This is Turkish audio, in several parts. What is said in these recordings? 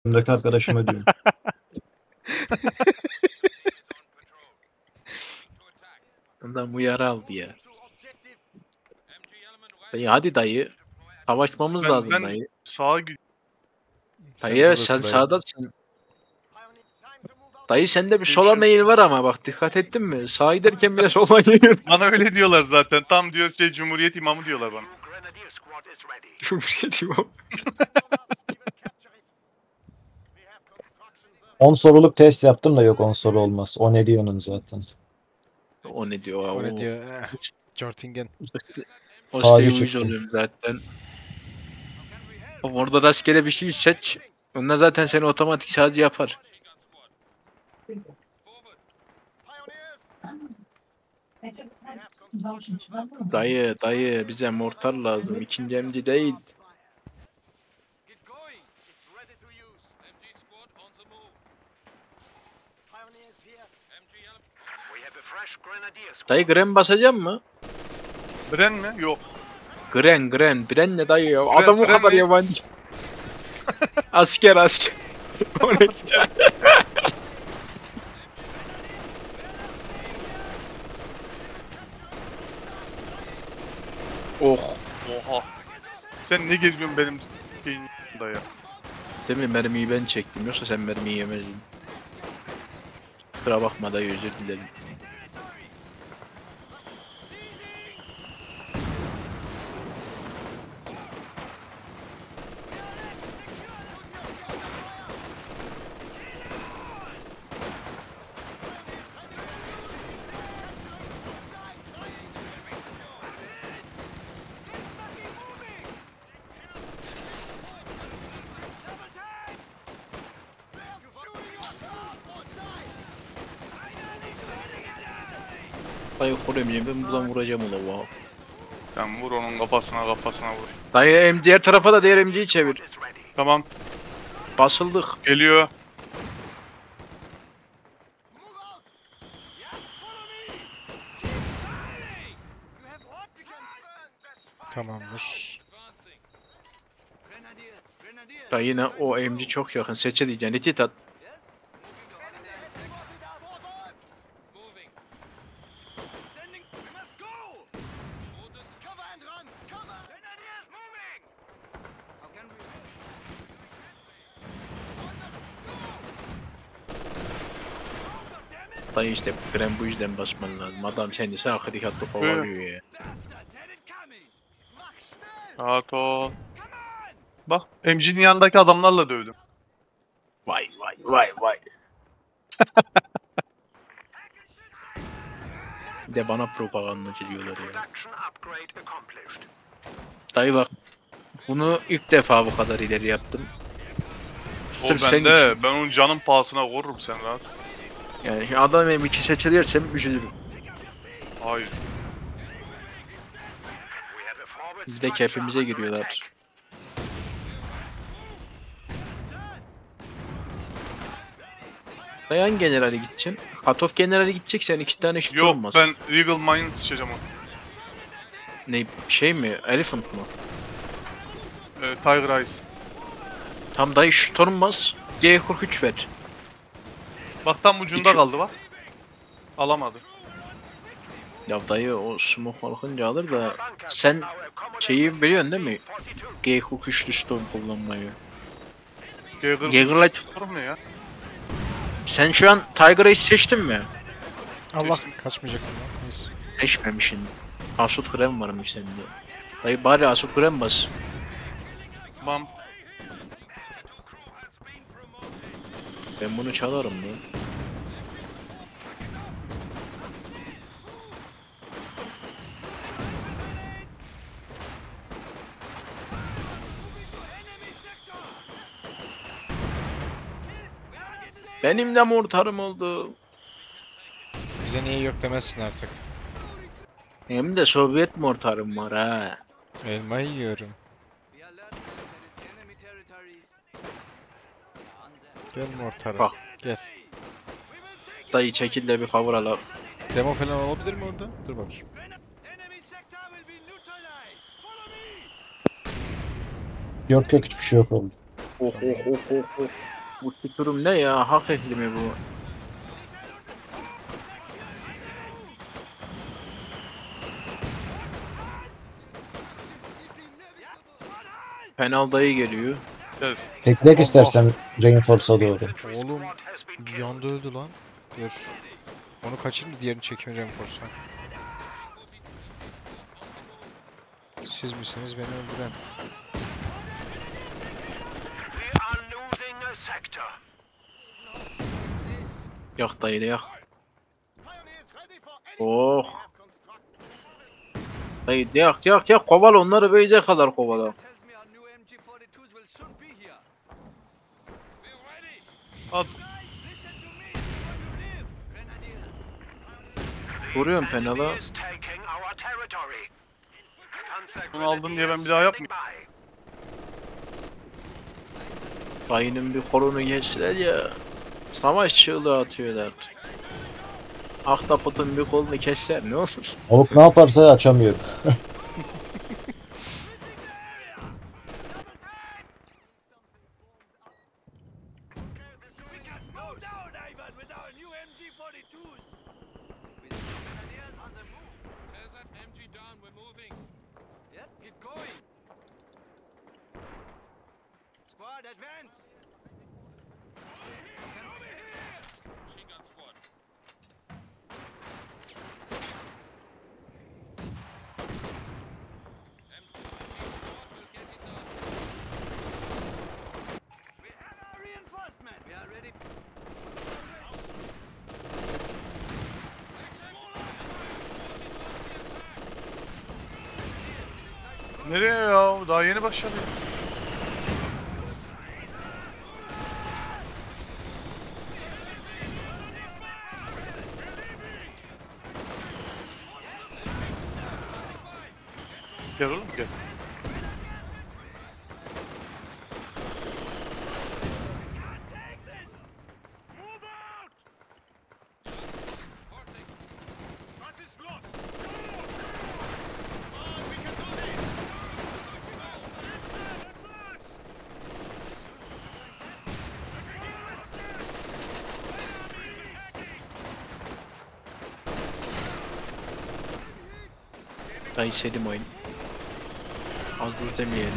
Yanımdaki arkadaşıma diyorum. Ondan uyarı aldı ya. Dayı hadi dayı. Savaşmamız lazım Ben dayı. sağa gidiyorum. Dayı evet, sen sağdasın. Dayı sende bir sola meyil var ama bak dikkat ettin mi? Sağa giderken bile sola gidiyor. Bana öyle diyorlar zaten. Tam diyor Cumhuriyet imamı diyorlar bana. Cumhuriyet İmamı. 10 soruluk test yaptım da yok 10 soru olmaz. O ne diyorsun zaten. O ne diyor? O ne diyor? Jortingen. O Sağa siteye geçip- uyuz oluyorum zaten. Orada rastgele bir şey seç. Onlar zaten seni otomatik sadece yapar. Dayı bize mortar lazım. İkinci emci değil. Dayı Gren basacak mı? Bren mi? Yok. Gren ne dayı ya? Adam o Gren kadar ne? yabancı. Asker. O ne? Oh. Oha. Sen ne geziyorsun benim şeyin yanında ya? Değil mi? Mermiyi ben çektim. Yoksa sen mermiyi yemezdin. Kusura bakma dayı, özür dilerim. Dayı koruyayım, ben buradan vuracağım ulan wow. Sen vur onun kafasına vur. Dayı diğer tarafa da diğer MC'yi çevir. Tamam. Basıldık. Geliyor. Tamamdır. Dayı yine o MC çok yakın. Seçe diyeceksin. İki tat. Dayı işte Gren bu yüzden basman lazım. Adam seni sağ harekatlı kovalıyor ya. Rahat ol. Bak MC'nin yanındaki adamlarla dövdüm. Vay. Bir de bana propagandacı diyorlar ya. Dayı bak. Bunu ilk defa bu kadar ileri yaptım. O Sırf senin bende. için. Ben onun canın pahasına korurum sen rahat. Yani şimdi adam M2 seçilirsem üzülürüm. Hayır. Bir de kefimize giriyorlar. Dayan generale gideceğim. Katof generale gideceksen iki tane şut Yok olmaz. ben Regal Mine seçeceğim onu. Ne şey mi? Elephant mı? Tiger Eyes. Tam dayı şut olmaz. G43 ver. Bak tam ucunda İki- kaldı bak. Alamadı. Ya dayı o smoke alınca alır da sen şeyi biliyorsun değil mi? G43'lü storm kullanmayı. Jaeger'la- Sorun ne ya? Sen şu an Tiger Ace seçtin mi? Allah kaçmayacak mı? Neyse. Seçmemişsin. Asut Krem varmış sende. Dayı bari Asut Krem bas. Tamam. Ben bunu çalarım lan. Benim de mortarım oldu. Bize niye yok demezsin artık. Hem de Sovyet mortarım var ha. Elma yiyorum. Gel mortara. Bak. Gel. Dayı çekil de bir kavrala. Demo falan olabilir mi orada? Dur bakayım. Yok hiçbir şey yok oğlum. Oh. Bu Sturm ne ya? Hak ehli mi bu? Penal dayı geliyor. Yes. Teklek Allah. istersen Reinforce'a doğru. Oğlum bir anda öldü lan. Dur. Onu kaçırın diğerini çekin Reinforce'a. Siz misiniz beni öldüren? Yak dayı da yak. Oh. Dayı yak yak yak, kovala onları, beyze kadar kovala. At. Vuruyorum penala. Bunu aldın diye ben bir daha yapmayayım. Dayının bir kolunu geçtiler ya. Savaş çığlığı atıyorlar. Ahtapotun bir kolunu kesser ne olur? Avuk ne yaparsa açamıyor. Nereye ya? Daha yeni başladı. Gel oğlum gel. Dayı selim oyun. Az dur demeyelim.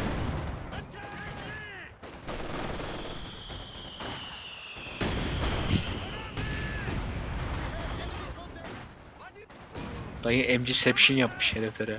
Dayı MG-Seption yapmış heriflere.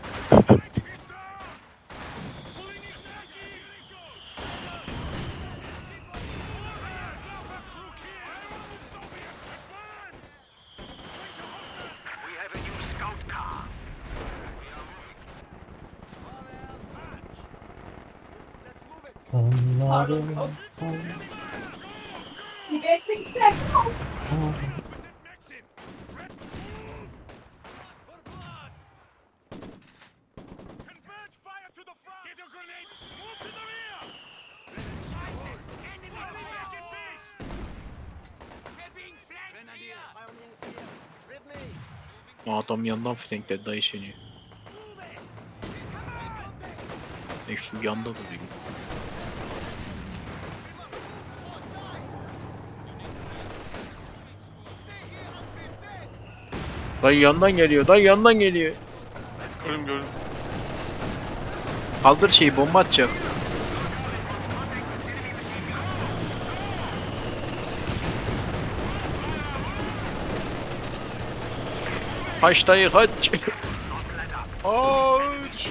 Adam yandan flankledi dayı seni. Şu yanda duruyor. Dayı yandan geliyor, dayı yandan geliyor. Gördüm. Kaldır şeyi, bomba atacak. Kaç dayı kaç. Aç.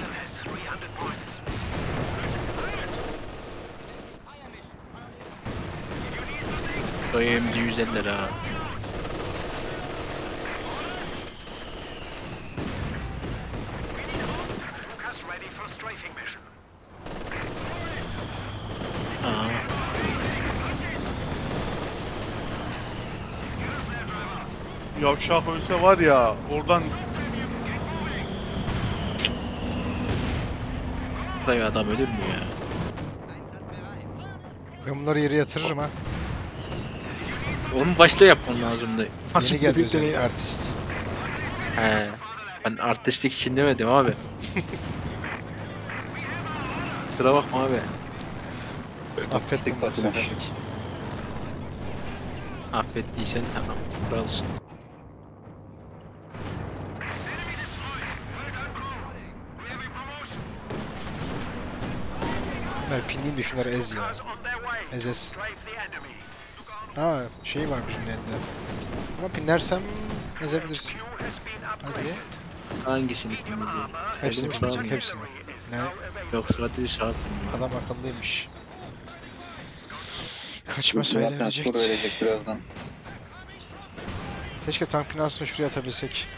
Dayı MG-150'ler ha. Aa. Yavşak ölse var ya oradan Dayı adam ölür mü ya? Ben bunları yere yatırırım ha. Onu başta yapman lazımdı. Yeni geldi özellikle artist. He. Ben artistlik için demedim abi. Kusura bakma abi. Affettim bu bakmış. seferlik. Affettiysen tamam. Kralsın. Ömer pinliğin düşünler ez ya. Ez. Ha şey varmış bunun elinde. Ama pinlersem ezebilirsin. Hadi. Hangisini kullanacağım? Hepsini pinleyecek hepsini. Ne? Yok sadece saat mi? Adam akıllıymış. Kaçma Zaten soru söylemeyecekti. verecek birazdan. Keşke tank binasını şuraya atabilsek.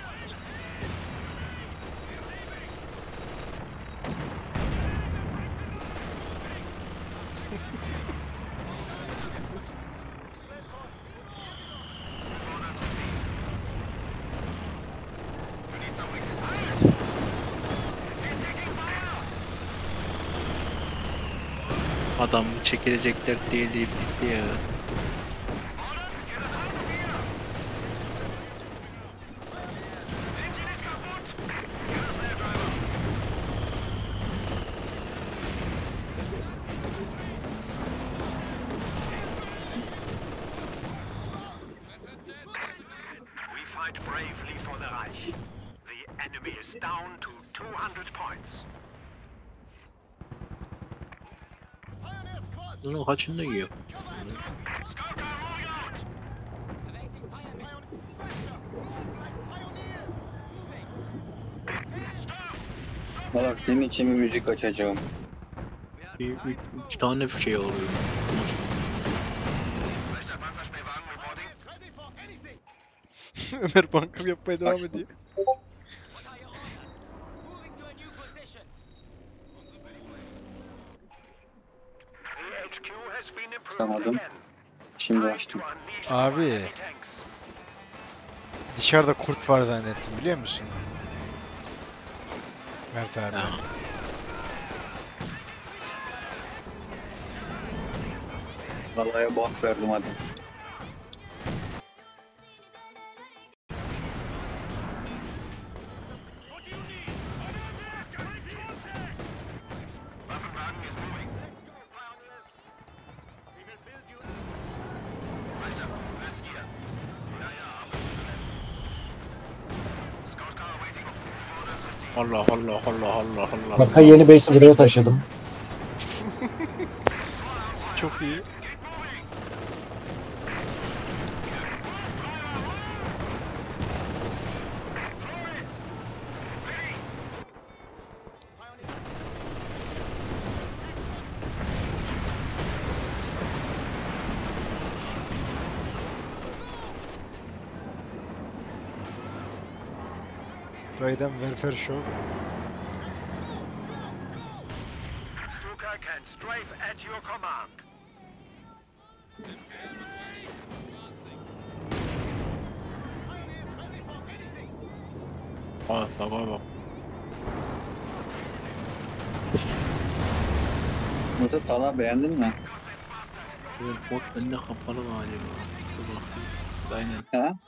Adam çekilecek dert değil deyip gitti ya. We fight bravely for the Reich. The enemy is down to 200 points. Bunu kaçında yiyor? Valla senin için bir müzik açacağım. Üç tane şey oluyor. Ömer bunker yapmaya devam ediyor. The HQ has been improved Samadım. again. Şimdi Time açtım. to unleash Abi. the tanks. Dışarıda kurt var zannettim biliyor musun? Mert abi. Ha. Vallahi bak verdim hadi. Waffenwagen is moving. Let's go, pioneers. We will build you. Meister, first gear. Ja, ja, Scout car waiting on orders received. Allah Allah Allah Allah Allah. Bak yeni base'i buraya taşıdım. Çok iyi. Dayıdan welfare show. Stuka can strafe at your command. Bak bak bak. Nasıl Talha beğendin mi? Bu bot bende kapalı galiba. Dur bakayım. Aynen. Ha?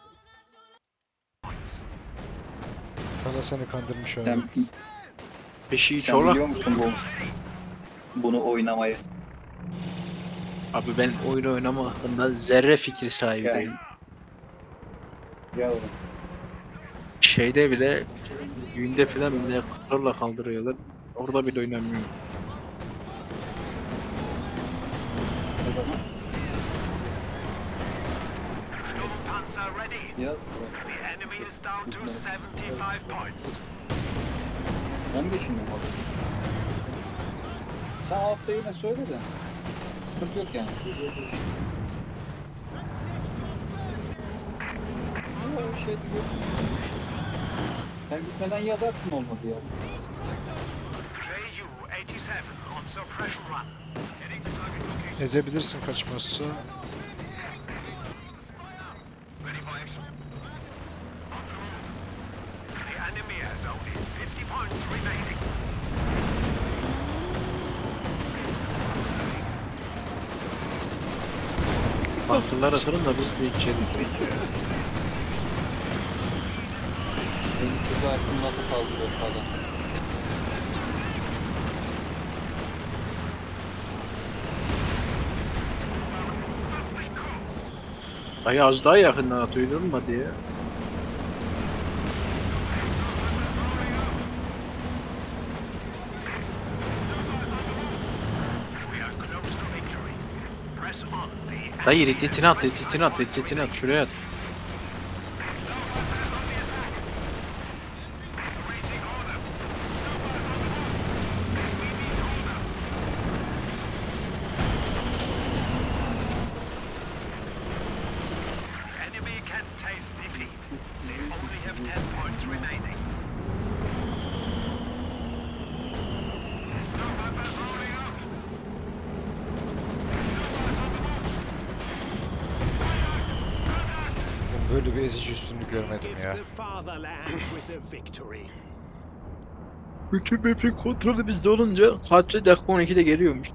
Tala seni kandırmış abi. Sen, Peşi sen çolak. biliyor musun bunu oynamayı? Abi ben oyun oynama hakkında zerre fikir sahibi Yani. değilim. Yavrum. Şeyde bile düğünde falan bile kontrolle kaldırıyorlar. Orada bile oynamıyor. O zaman Sturmpanzer ready. ya The enemy is down to 75 points. 15'inde mi oldu? Sen hafta yine söyle de. Sıkıntı yok yani. Ya şey diyorsun. Sen gitmeden yazarsın olmadı ya. JU-87 on suppression run. Heading to target location. Ezebilirsin kaçmazsa. Ready for action. The enemy has only 50 points remaining. Basınlar atarım da biz de içeri. Benim kızı açtım nasıl saldırıyor falan. Dayı az daha yakından atıyor durmadı ya. Dayı retitini at, retitini at, retitini at, şuraya at. Enemy can taste defeat. They only have 10 points remaining. Ben böyle bir ezici üstünlük görmedim ya. The fatherland with a victory. Bütün map'in kontrolü bizde olunca kaçı dakika 12'de geliyormuş.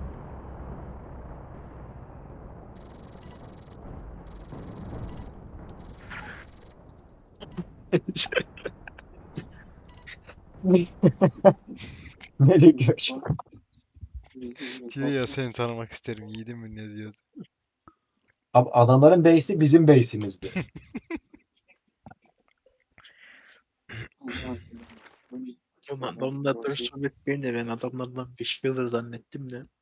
Ne diyor? Diyor ya seni tanımak isterim yiğidim mi ne diyor. Abi adamların base'i bizim base'imizdi. Adamlar da sohbet beni de ben adamlardan bir şey olur zannettim de.